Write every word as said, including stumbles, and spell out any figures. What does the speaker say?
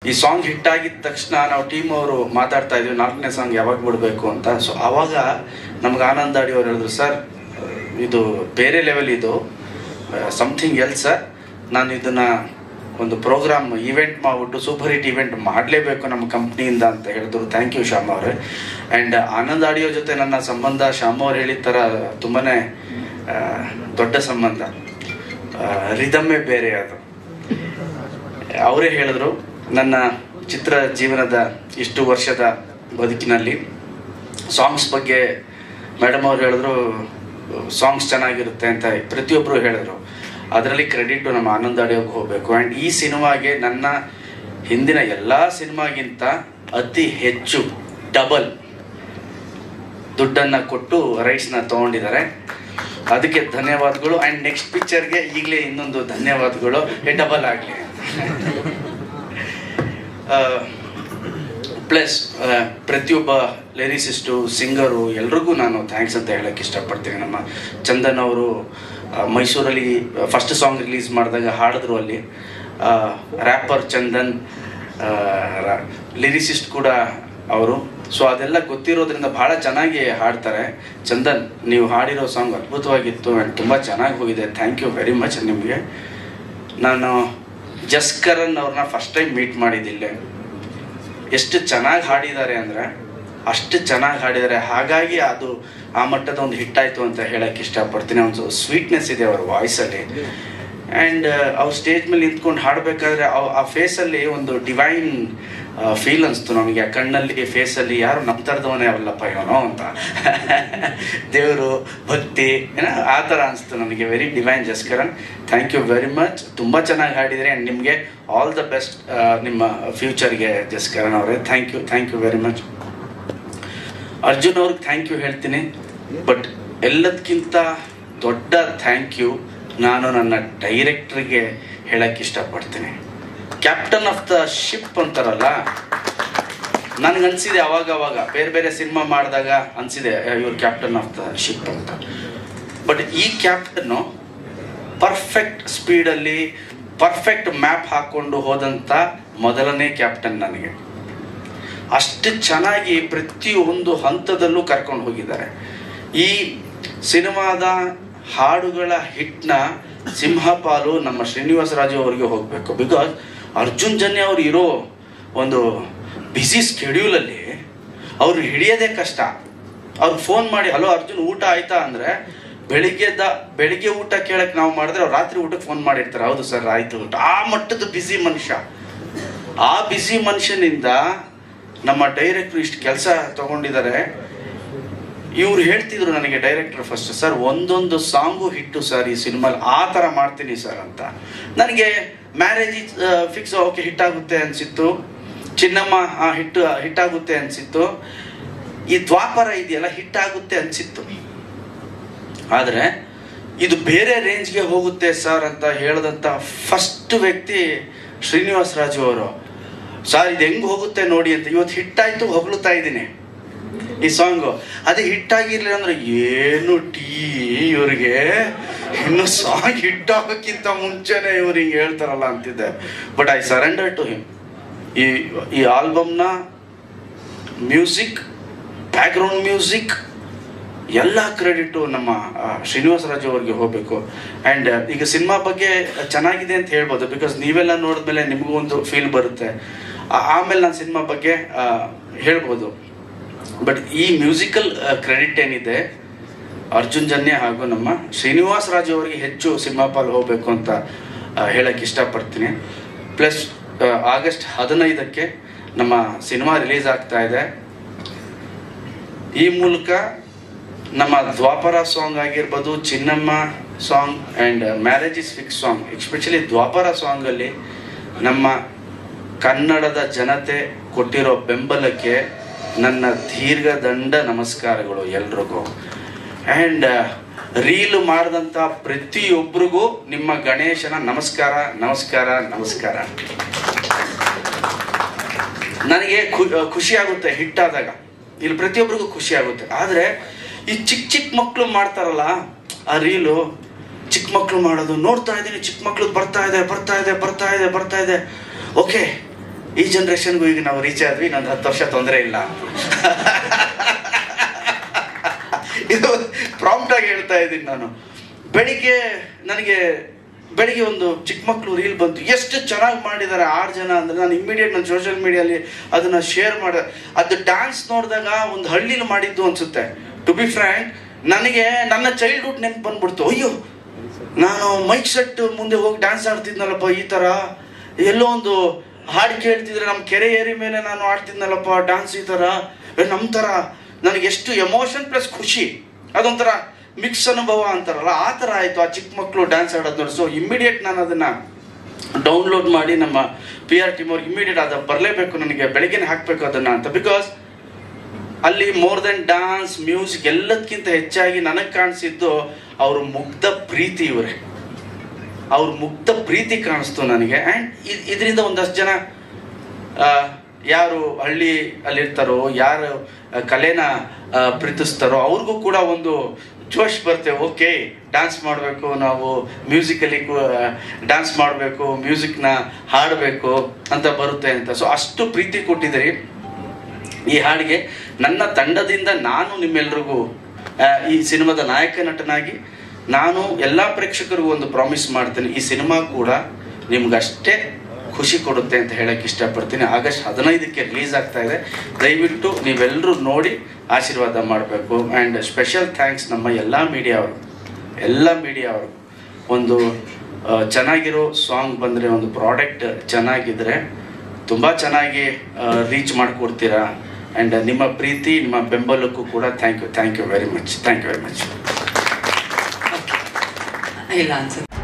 ಈ song hit ಆಗಿದ ತಕ್ಷಣ ನಾವು ಟೀಮ್ ಅವರು ಮಾತಾಡ್ತಾ ಇದ್ವಿ ನಾಲ್ಕನೇ ಸಾಂಗ್ ಯಾವಾಗ ಬಿಡಬೇಕು ಅಂತ. ಸೊ ಆವಾಗ ನಮ್ಗೆ ಆನಂದ್ ಅಡಿ ಅವ್ರು ಹೇಳಿದ್ರು, ಸರ್ ಇದು ಬೇರೆ ಲೆವೆಲ್, ಇದು ಸಮಥಿಂಗ್ ಎಲ್ಸ್ ಸರ್, ನಾನು ಇದನ್ನ ಒಂದು ಪ್ರೋಗ್ರಾಮ್ ಇವೆಂಟ್ ಮಾಡಿಬಿಟ್ಟು ಸೂಪರ್ ಹಿಟ್ ಇವೆಂಟ್ ಮಾಡಲೇಬೇಕು ನಮ್ಮ ಕಂಪ್ನಿಯಿಂದ ಅಂತ ಹೇಳಿದ್ರು. ಥ್ಯಾಂಕ್ ಯು ಶ್ಯಾಮ್ ಅವರೇ. ಆ್ಯಂಡ್ ಆನಂದ್ ಆಡಿಯೋ ಜೊತೆ ನನ್ನ ಸಂಬಂಧ ಶ್ಯಾಮ್ ಅವ್ರು ಹೇಳಿದ ಥರ ತುಂಬಾ ದೊಡ್ಡ ಸಂಬಂಧ, ರಿದಮ್ಮೇ ಬೇರೆ ಅದು. ಅವರೇ ಹೇಳಿದ್ರು, ನನ್ನ ಚಿತ್ರ ಜೀವನದ ಇಷ್ಟು ವರ್ಷದ ಬದುಕಿನಲ್ಲಿ ಸಾಂಗ್ಸ್ ಬಗ್ಗೆ ಮೇಡಮ್ ಅವ್ರು ಹೇಳಿದ್ರು, ಸಾಂಗ್ಸ್ ಚೆನ್ನಾಗಿರುತ್ತೆ ಅಂತ ಪ್ರತಿಯೊಬ್ಬರು ಹೇಳಿದ್ರು. ಅದರಲ್ಲಿ ಕ್ರೆಡಿಟು ನಮ್ಮ ಆನಂದ್ ಆಡಿಯೋಗೆ ಹೋಗಬೇಕು. ಆ್ಯಂಡ್ ಈ ಸಿನಿಮಾಗೆ ನನ್ನ ಹಿಂದಿನ ಎಲ್ಲ ಸಿನಿಮಾಗಿಂತ ಅತಿ ಹೆಚ್ಚು ಡಬಲ್ ದುಡ್ಡನ್ನು ಕೊಟ್ಟು ರೈಟ್ಸ್ನ ತೊಗೊಂಡಿದ್ದಾರೆ. ಅದಕ್ಕೆ ಧನ್ಯವಾದಗಳು. ಆ್ಯಂಡ್ ನೆಕ್ಸ್ಟ್ ಪಿಕ್ಚರ್ಗೆ ಈಗಲೇ ಇನ್ನೊಂದು ಧನ್ಯವಾದಗಳು, ಡಬಲ್ ಆಗಲಿ. ಪ್ಲಸ್ ಪ್ರತಿಯೊಬ್ಬ ಲಿರಿಸಿಸ್ಟು, ಸಿಂಗರು ಎಲ್ರಿಗೂ ನಾನು ಥ್ಯಾಂಕ್ಸ್ ಅಂತ ಹೇಳೋಕ್ಕೆ ಇಷ್ಟಪಡ್ತೀನಿ. ನಮ್ಮ ಚಂದನ್ ಅವರು ಮೈಸೂರಲ್ಲಿ ಫಸ್ಟ್ ಸಾಂಗ್ ರಿಲೀಸ್ ಮಾಡಿದಾಗ ಹಾಡಿದ್ರು, ಅಲ್ಲಿ ರ್ಯಾಪರ್ ಚಂದನ್, ಲಿರಿಸಿಸ್ಟ್ ಕೂಡ ಅವರು. ಸೊ ಅದೆಲ್ಲ ಗೊತ್ತಿರೋದ್ರಿಂದ ಭಾಳ ಚೆನ್ನಾಗಿ ಹಾಡ್ತಾರೆ. ಚಂದನ್, ನೀವು ಹಾಡಿರೋ ಸಾಂಗ್ ಅದ್ಭುತವಾಗಿತ್ತು ಆ್ಯಂಡ್ ತುಂಬ ಚೆನ್ನಾಗಿ ಹೋಗಿದೆ. ಥ್ಯಾಂಕ್ ಯು ವೆರಿ ಮಚ್ ನಿಮಗೆ. ನಾನು ಜಸ್ಕರನ್ ಅವ್ರನ್ನ ಫಸ್ಟ್ ಟೈಮ್ ಮೀಟ್ ಮಾಡಿದ್ದಿಲ್ಲ. ಎಷ್ಟು ಚೆನ್ನಾಗಿ ಹಾಡಿದ್ದಾರೆ ಅಂದರೆ ಅಷ್ಟು ಚೆನ್ನಾಗಿ ಹಾಡಿದ್ದಾರೆ. ಹಾಗಾಗಿ ಅದು ಆ ಮಟ್ಟದ ಒಂದು ಹಿಟ್ ಆಯಿತು ಅಂತ ಹೇಳೋಕ್ಕೆ ಇಷ್ಟಪಡ್ತೀನಿ. ಒಂದು ಸ್ವೀಟ್ನೆಸ್ ಇದೆ ಅವ್ರ ವಾಯ್ಸಲ್ಲಿ. ಆ್ಯಂಡ್ ಅವ್ರು ಸ್ಟೇಜ್ ಮೇಲೆ ನಿಂತ್ಕೊಂಡು ಹಾಡಬೇಕಾದ್ರೆ ಆ ಫೇಸಲ್ಲಿ ಒಂದು ಡಿವೈನ್ ಫೀಲ್ ಅನಿಸ್ತು ನಮಗೆ. ಆ ಕಣ್ಣಲ್ಲಿ, ಫೇಸಲ್ಲಿ ಯಾರು ನಮ್ಮ ಥರದವನೇ ಅವಲ್ಲಪ್ಪ ಇವನೋ ಅಂತ, ದೇವರು, ಭಕ್ತಿ, ಏನೋ ಆ ಥರ ಅನಿಸ್ತು ನನಗೆ. Very divine Jaskaran. Thank you very much. ತುಂಬ ಚೆನ್ನಾಗಿ ಹಾಡಿದರೆ. ಆ್ಯಂಡ್ ನಿಮಗೆ ಆಲ್ ದ ಬೆಸ್ಟ್ ನಿಮ್ಮ ಫ್ಯೂಚರ್ಗೆ ಜಸ್ಕರನ್ ಅವರೇ. Thank you thank you very much. Arjun ಅವ್ರಿಗೆ ಥ್ಯಾಂಕ್ ಯು ಹೇಳ್ತೀನಿ. ಬಟ್ ಎಲ್ಲದಕ್ಕಿಂತ ದೊಡ್ಡ ಥ್ಯಾಂಕ್ ಯು ನಾನು ನನ್ನ ಡೈರೆಕ್ಟ್ರಿಗೆ ಹೇಳಕ್ಕೆ ಇಷ್ಟಪಡ್ತೀನಿ. ಕ್ಯಾಪ್ಟನ್ ಆಫ್ ದ ಶಿಪ್ ಅಂತಾರಲ್ಲ, ನನಗನ್ಸಿದೆ ಅವಾಗ ಅವಾಗ ಬೇರೆ ಬೇರೆ ಸಿನಿಮಾ ಮಾಡಿದಾಗ ಅನಿಸಿದೆ ಇವ್ರು ಕ್ಯಾಪ್ಟನ್ ಆಫ್ ದ ಶಿಪ್ ಅಂತ. ಬಟ್ ಈ ಕ್ಯಾಪ್ಟನ್ನು ಪರ್ಫೆಕ್ಟ್ ಸ್ಪೀಡಲ್ಲಿ ಪರ್ಫೆಕ್ಟ್ ಮ್ಯಾಪ್ ಹಾಕ್ಕೊಂಡು ಹೋದಂಥ ಮೊದಲನೇ ಕ್ಯಾಪ್ಟನ್ ನನಗೆ. ಅಷ್ಟು ಚೆನ್ನಾಗಿ ಪ್ರತಿಯೊಂದು ಹಂತದಲ್ಲೂ ಕರ್ಕೊಂಡು ಹೋಗಿದ್ದಾರೆ. ಈ ಸಿನಿಮಾದ ಹಾಡುಗಳ ಹಿಟ್ನ ಸಿಂಹಪಾಲು ನಮ್ಮ ಶ್ರೀನಿವಾಸ ರಾಜು ಅವರಿಗೆ ಹೋಗಬೇಕು. ಬಿಕಾಸ್ ಅರ್ಜುನ್ ಜನ್ಯ ಅವ್ರು ಇರೋ ಒಂದು ಬ್ಯುಸಿ ಸ್ಕೆಡ್ಯೂಲಲ್ಲಿ ಅವ್ರು ಹಿಡಿಯೋದೇ ಕಷ್ಟ. ಅವ್ರು ಫೋನ್ ಮಾಡಿ, ಹಲೋ ಅರ್ಜುನ್ ಊಟ ಆಯ್ತಾ ಅಂದರೆ ಬೆಳಿಗ್ಗೆದ ಬೆಳಿಗ್ಗೆ ಊಟ ಕೇಳಕ್ಕೆ ನಾವು ಮಾಡಿದ್ರೆ ಅವ್ರು ರಾತ್ರಿ ಊಟಕ್ಕೆ ಫೋನ್ ಮಾಡಿರ್ತಾರೆ, ಹೌದು ಸರ್ ಆಯಿತು ಊಟ. ಆ ಮಟ್ಟದ ಬ್ಯುಸಿ ಮನುಷ್ಯ. ಆ ಬ್ಯುಸಿ ಮನುಷ್ಯನಿಂದ ನಮ್ಮ ಡೈರೆಕ್ಟ್ರು ಇಷ್ಟು ಕೆಲಸ ತಗೊಂಡಿದ್ದಾರೆ. ಇವ್ರು ಹೇಳ್ತಿದ್ರು ನನಗೆ, ಡೈರೆಕ್ಟರ್ ಫಸ್ಟ್, ಸರ್ ಒಂದೊಂದು ಸಾಂಗು ಹಿಟ್ಟು ಸರ್ ಈ ಸಿನಿಮಾಲಿ, ಆ ಥರ ಮಾಡ್ತೀನಿ ಸರ್ ಅಂತ. ನನಗೆ ಮ್ಯಾರೇಜ್ ಫಿಕ್ಸ್, ಓಕೆ ಹಿಟ್ಟಾಗುತ್ತೆ ಅನಿಸಿತ್ತು. ಚಿನ್ನಮ್ಮ ಹಿಟ್ಟು ಹಿಟ್ಟಾಗುತ್ತೆ ಅನಿಸಿತ್ತು. ಈ ದ್ವಾಪರ ಇದೆಯಲ್ಲ ಹಿಟ್ಟಾಗುತ್ತೆ ಅನಿಸಿತ್ತು. ಆದರೆ ಇದು ಬೇರೆ ರೇಂಜ್ಗೆ ಹೋಗುತ್ತೆ ಸರ್ ಅಂತ ಹೇಳಿದಂಥ ಫಸ್ಟ್ ವ್ಯಕ್ತಿ ಶ್ರೀನಿವಾಸ ರಾಜು ಅವರು. ಸರ್ ಇದು ಹೆಂಗೆ ಹೋಗುತ್ತೆ ನೋಡಿ ಅಂತ. ಇವತ್ತು ಹಿಟ್ಟಾಯಿತು, ಹೊಗಳುತ್ತಾ ಇದ್ದೀನಿ ಈ ಸಾಂಗು. ಅದೇ ಹಿಟ್ಟಾಗಿರ್ಲಿಲ್ಲ ಅಂದ್ರೆ ಏನು ಟೀ ಇವ್ರಿಗೆ, ಇನ್ನು ಸಾಂಗ್ ಹಿಟ್ಟಾಗೋಕ್ಕಿಂತ ಮುಂಚೆನೆ ಇವ್ರು ಹಿಂಗೆ ಹೇಳ್ತಾರಲ್ಲ ಅಂತಿದ್ದೆ. But I surrender to him. ಈ ಈ ಆಲ್ಬಮ್ನ ಮ್ಯೂಸಿಕ್, ಬ್ಯಾಕ್ಗ್ರೌಂಡ್ ಮ್ಯೂಸಿಕ್ ಎಲ್ಲ ಕ್ರೆಡಿಟು ನಮ್ಮ ಶ್ರೀನಿವಾಸ ರಾಜು ಅವ್ರಿಗೆ ಹೋಗಬೇಕು. ಆ್ಯಂಡ್ ಈಗ ಸಿನಿಮಾ ಬಗ್ಗೆ ಚೆನ್ನಾಗಿದೆ ಅಂತ ಹೇಳ್ಬೋದು, ಬಿಕಾಸ್ ನೀವೆಲ್ಲ ನೋಡಿದ್ಮೇಲೆ ನಿಮಗೂ ಒಂದು ಫೀಲ್ ಬರುತ್ತೆ. ಆಮೇಲೆ ನಾನು ಸಿನಿಮಾ ಬಗ್ಗೆ ಹೇಳ್ಬೋದು. ಬಟ್ ಈ ಮ್ಯೂಸಿಕಲ್ ಕ್ರೆಡಿಟ್ ಏನಿದೆ ಅರ್ಜುನ್ ಜನ್ಯ ಹಾಗೂ ನಮ್ಮ ಶ್ರೀನಿವಾಸ ರಾಜು ಅವರಿಗೆ ಹೆಚ್ಚು ಸಿನಿಮಾ ಪಾಲ್ ಹೋಗಬೇಕು ಅಂತ ಹೇಳಕ್ಕೆ ಇಷ್ಟಪಡ್ತೀನಿ. ಪ್ಲಸ್ ಆಗಸ್ಟ್ ಹದಿನೈದಕ್ಕೆ ನಮ್ಮ ಸಿನಿಮಾ ರಿಲೀಸ್ ಆಗ್ತಾ ಇದೆ. ಈ ಮೂಲಕ ನಮ್ಮ ದ್ವಾಪರ ಸಾಂಗ್ ಆಗಿರ್ಬೋದು, Chinnamma song and marriage is fix song, especially Dwapara ಸಾಂಗಲ್ಲಿ ನಮ್ಮ ಕನ್ನಡದ ಜನತೆ ಕೊಟ್ಟಿರೋ ಬೆಂಬಲಕ್ಕೆ ನನ್ನ ದೀರ್ಘದಂಡ ನಮಸ್ಕಾರಗಳು ಎಲ್ರಿಗೂ. ಆ್ಯಂಡ್ ರೀಲ್ ಮಾಡಿದಂಥ ಪ್ರತಿಯೊಬ್ಬರಿಗೂ ನಿಮ್ಮ ಗಣೇಶನ ನಮಸ್ಕಾರ ನಮಸ್ಕಾರ ನಮಸ್ಕಾರ. ನನಗೆ ಖುಷಿ ಆಗುತ್ತೆ ಹಿಟ್ಟಾದಾಗ, ಇಲ್ಲಿ ಪ್ರತಿಯೊಬ್ಬರಿಗೂ ಖುಷಿ ಆಗುತ್ತೆ. ಆದರೆ ಈ ಚಿಕ್ಕ ಚಿಕ್ಕ ಮಕ್ಕಳು ಮಾಡ್ತಾರಲ್ಲ ಆ ರೀಲು, ಚಿಕ್ಕ ಮಕ್ಕಳು ಮಾಡೋದು ನೋಡ್ತಾ ಇದ್ದೀನಿ. ಚಿಕ್ಕ ಮಕ್ಕಳು ಬರ್ತಾ ಇದೆ ಬರ್ತಾ ಇದೆ ಬರ್ತಾ ಇದೆ ಬರ್ತಾ ಇದೆ ಓಕೆ ಈ ಜನ್ರೇಷನ್ಗೂ ಈಗ ನಾವು ರೀಚ್ ಆದ್ವಿ, ಇನ್ನೊಂದು ಹತ್ತು ವರ್ಷ ತೊಂದರೆ ಇಲ್ಲ. ಇದು ಪ್ರಾಂಪ್ಟ್ ಆಗಿ ಹೇಳ್ತಾ ಇದ್ದೀನಿ ನಾನು. ಬೆಳಿಗ್ಗೆ ನನಗೆ ಬೆಳಿಗ್ಗೆ ಒಂದು ಚಿಕ್ಕ ಮಕ್ಕಳು ರೀಲ್ ಬಂತು, ಎಷ್ಟು ಚೆನ್ನಾಗಿ ಮಾಡಿದ್ದಾರೆ ಆರು ಜನ ಅಂದರೆ ನಾನು ಇಮ್ಮಿಡಿಯೇಟ್ ನನ್ನ ಸೋಷಿಯಲ್ ಮೀಡಿಯಲ್ಲಿ ಅದನ್ನು ಶೇರ್ ಮಾಡಿದೆ. ಅದು ಡ್ಯಾನ್ಸ್ ನೋಡಿದಾಗ ಒಂದು ಹಳ್ಳಿಲಿ ಮಾಡಿದ್ದು ಅನಿಸುತ್ತೆ. ಟು ಬಿ ಫ್ರ್ಯಾಂಕ್, ನನಗೆ ನನ್ನ ಚೈಲ್ಡ್ಹುಡ್ ನೆನ್ಪು ಬಂದ್ಬಿಡ್ತು. ಅಯ್ಯೋ, ನಾನು ಮೈಕ್ ಸೆಟ್ ಮುಂದೆ ಹೋಗಿ ಡ್ಯಾನ್ಸ್ ಆಡ್ತಿದ್ನಲ್ಲಪ್ಪ, ಈ ಥರ ಎಲ್ಲೋ ಒಂದು ಹಾಡು ಕೇಳ್ತಿದ್ರೆ ನಮ್ಮ ಕೆರೆ ಏರಿ ಮೇಲೆ ನಾನು ಆಡ್ತಿದ್ನಲ್ಲಪ್ಪ ಡ್ಯಾನ್ಸ್, ಈ ಥರ ನಮ್ಮ ಥರ ನನಗೆ ಎಷ್ಟು ಎಮೋಷನ್ ಪ್ಲಸ್ ಖುಷಿ, ಅದೊಂಥರ ಮಿಕ್ಸ್ ಅನುಭವ ಅಂತಾರಲ್ಲ, ಆ ಥರ ಆಯಿತು ಆ ಚಿಕ್ಕ ಮಕ್ಕಳು ಡ್ಯಾನ್ಸ್ ಆಡೋದು ನೋಡಿ. ಸೊ ಇಮ್ಮಿಡಿಯೇಟ್ ನಾನು ಅದನ್ನು ಡೌನ್ಲೋಡ್ ಮಾಡಿ ನಮ್ಮ ಪಿ ಆರ್ ಟೀಮ್ ಅವ್ರಿಗೆ ಇಮ್ಮಿಡಿಯೇಟ್ ಅದು ಬರಲೇಬೇಕು, ನನಗೆ ಬೆಳಗ್ಗೆನೇ ಹಾಕಬೇಕು ಅದನ್ನು ಅಂತ. ಬಿಕಾಸ್ ಅಲ್ಲಿ ಮೋರ್ ದೆನ್ ಡ್ಯಾನ್ಸ್, ಮ್ಯೂಸಿಕ್ ಎಲ್ಲದಕ್ಕಿಂತ ಹೆಚ್ಚಾಗಿ ನನಗೆ ಕಾಣಿಸಿದ್ದು ಅವ್ರ ಮುಗ್ಧ ಪ್ರೀತಿ. ಇವರೇ ಅವ್ರ ಮುಗ್ಧ ಪ್ರೀತಿ ಕಾಣಿಸ್ತು ನನಗೆ. ಆ್ಯಂಡ್ ಇದರಿಂದ ಒಂದಷ್ಟು ಜನ ಯಾರು ಹಳ್ಳಿ ಅಲ್ಲಿರ್ತಾರೋ, ಯಾರು ಕಲೆನ ಪ್ರೀತಿಸ್ತಾರೋ ಅವ್ರಿಗೂ ಕೂಡ ಒಂದು ಜೋಶ್ ಬರುತ್ತೆ. ಓಕೆ, ಡ್ಯಾನ್ಸ್ ಮಾಡಬೇಕು, ನಾವು ಮ್ಯೂಸಿಕಲಿ ಡ್ಯಾನ್ಸ್ ಮಾಡಬೇಕು, ಮ್ಯೂಸಿಕ್ನ ಹಾಡಬೇಕು ಅಂತ ಬರುತ್ತೆ ಅಂತ. ಸೊ ಅಷ್ಟು ಪ್ರೀತಿ ಕೊಟ್ಟಿದ್ದೀರಿ ಈ ಹಾಡಿಗೆ. ನನ್ನ ತಂಡದಿಂದ ನಾನು ನಿಮ್ಮೆಲ್ರಿಗೂ ಈ ಸಿನಿಮಾದ ನಾಯಕ ನಟನಾಗಿ ನಾನು ಎಲ್ಲ ಪ್ರೇಕ್ಷಕರಿಗೂ ಒಂದು ಪ್ರಾಮಿಸ್ ಮಾಡ್ತೀನಿ, ಈ ಸಿನಿಮಾ ಕೂಡ ನಿಮ್ಗಷ್ಟೇ ಖುಷಿ ಕೊಡುತ್ತೆ ಅಂತ ಹೇಳಕ್ಕೆ ಇಷ್ಟಪಡ್ತೀನಿ. ಆಗಸ್ಟ್ ಹದಿನೈದಕ್ಕೆ ರಿಲೀಸ್ ಆಗ್ತಾ ಇದೆ. ದಯವಿಟ್ಟು ನೀವೆಲ್ಲರೂ ನೋಡಿ ಆಶೀರ್ವಾದ ಮಾಡಬೇಕು. ಆ್ಯಂಡ್ ಸ್ಪೆಷಲ್ ಥ್ಯಾಂಕ್ಸ್ ನಮ್ಮ ಎಲ್ಲ ಮೀಡಿಯಾ ಅವರು ಎಲ್ಲ ಮೀಡಿಯಾ ಅವರು ಒಂದು ಚೆನ್ನಾಗಿರೋ ಸಾಂಗ್ ಬಂದರೆ, ಒಂದು ಪ್ರಾಡಕ್ಟ್ ಚೆನ್ನಾಗಿದ್ದರೆ ತುಂಬ ಚೆನ್ನಾಗಿ ರೀಚ್ ಮಾಡಿಕೊಡ್ತೀರಾ. ಆ್ಯಂಡ್ ನಿಮ್ಮ ಪ್ರೀತಿ, ನಿಮ್ಮ ಬೆಂಬಲಕ್ಕೂ ಕೂಡ thank you thank you very much thank you very much. ಇಲ್ಲ ಅನ್ಸುತ್ತೆ.